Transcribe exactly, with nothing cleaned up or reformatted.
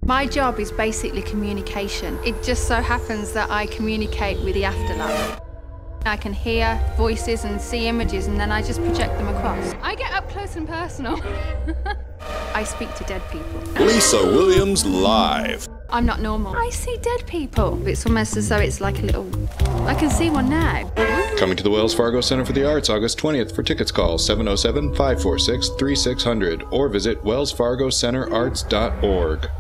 My job is basically communication. It just so happens that I communicate with the afterlife. I can hear voices and see images, and then I just project them across. I get up close and personal. I speak to dead people. Lisa Williams live. I'm not normal. I see dead people. It's almost as though it's like a little... I can see one now. Coming to the Wells Fargo Center for the Arts August twentieth. For tickets, call seven oh seven, five four six, three six zero zero or visit wells fargo center arts dot org.